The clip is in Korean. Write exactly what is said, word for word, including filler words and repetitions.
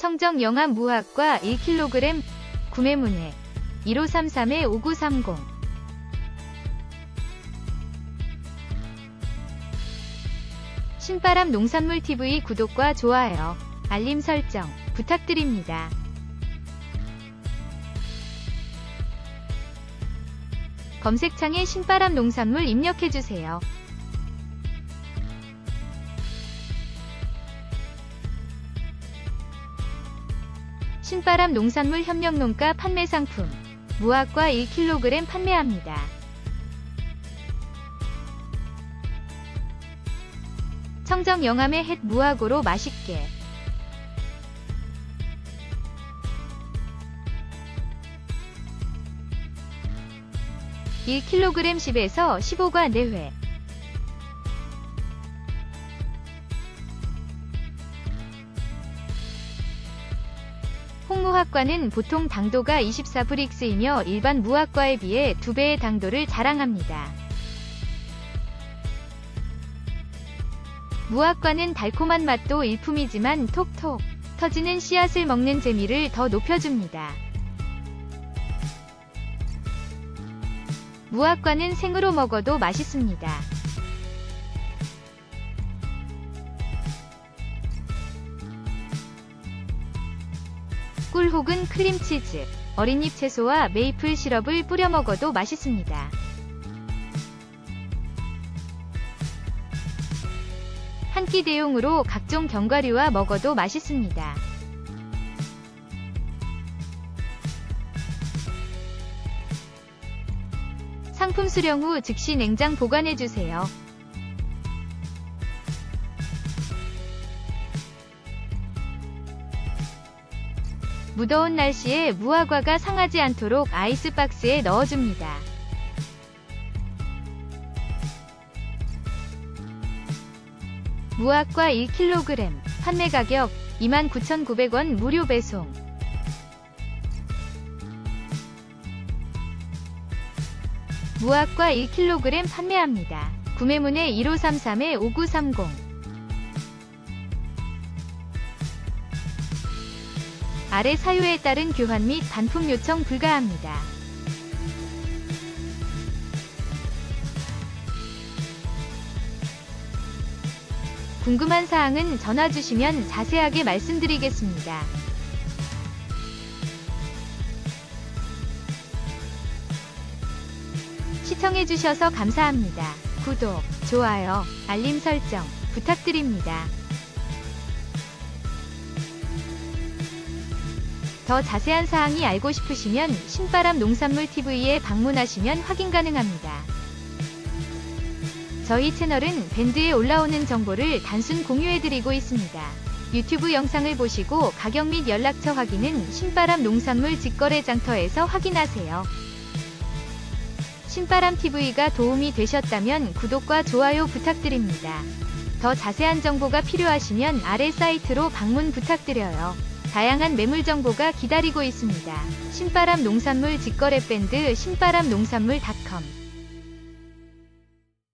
청정 영암 무화과 일 킬로그램 구매 문의 일오삼삼 오구삼공. 신바람 농산물티비 구독과 좋아요, 알림 설정 부탁드립니다. 검색창에 신바람 농산물 입력해주세요. 신바람 농산물 협력농가 판매 상품 무화과 일 킬로그램 판매합니다. 청정 영암의 햇 무화과로 맛있게. 일 킬로그램 십에서 십오 과 내외. 홍무화과는 보통 당도가 이십사 브릭스이며 일반 무화과에 비해 두 배의 당도를 자랑합니다. 무화과는 달콤한 맛도 일품이지만 톡톡 터지는 씨앗을 먹는 재미를 더 높여줍니다. 무화과는 생으로 먹어도 맛있습니다. 꿀 혹은 크림치즈, 어린잎 채소와 메이플 시럽을 뿌려 먹어도 맛있습니다. 한 끼 대용으로 각종 견과류와 먹어도 맛있습니다. 상품 수령 후 즉시 냉장 보관해주세요. 무더운 날씨에 무화과가 상하지 않도록 아이스박스에 넣어줍니다. 무화과 일 킬로그램 판매 가격 이만 구천구백 원 무료 배송. 무화과 일 킬로그램 판매합니다. 구매 문의 일오삼삼 오구삼공. 아래 사유에 따른 교환 및 반품 요청 불가합니다. 궁금한 사항은 전화 주시면 자세하게 말씀드리겠습니다. 시청해주셔서 감사합니다. 구독, 좋아요, 알림 설정 부탁드립니다. 더 자세한 사항이 알고 싶으시면 신바람 농산물티비에 방문하시면 확인 가능합니다. 저희 채널은 밴드에 올라오는 정보를 단순 공유해드리고 있습니다. 유튜브 영상을 보시고 가격 및 연락처 확인은 신바람 농산물 직거래 장터에서 확인하세요. 신바람티비가 도움이 되셨다면 구독과 좋아요 부탁드립니다. 더 자세한 정보가 필요하시면 아래 사이트로 방문 부탁드려요. 다양한 매물 정보가 기다리고 있습니다. 신바람 농산물 직거래 밴드 신바람 농산물 닷컴